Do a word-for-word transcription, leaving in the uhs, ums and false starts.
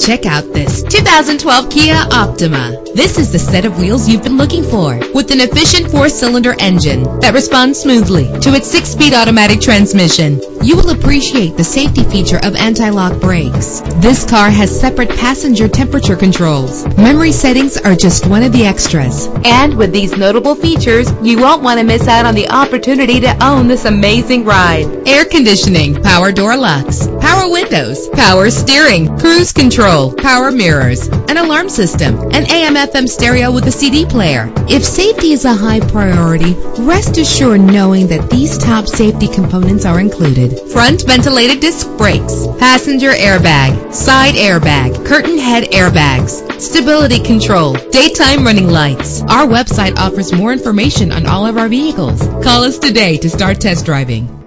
Check out this two thousand twelve Kia Optima. This is the set of wheels you've been looking for, with an efficient four-cylinder engine that responds smoothly to its six-speed automatic transmission. You will appreciate the safety feature of anti-lock brakes. This car has separate passenger temperature controls. Memory settings are just one of the extras. And with these notable features, you won't want to miss out on the opportunity to own this amazing ride. Air conditioning, power door locks, power windows, power steering, cruise control, power mirrors, an alarm system, an A M F M stereo with a C D player. If safety is a high priority, rest assured knowing that these top safety components are included. Front ventilated disc brakes, passenger airbag, side airbag, curtain head airbags, stability control, daytime running lights. Our website offers more information on all of our vehicles. Call us today to start test driving.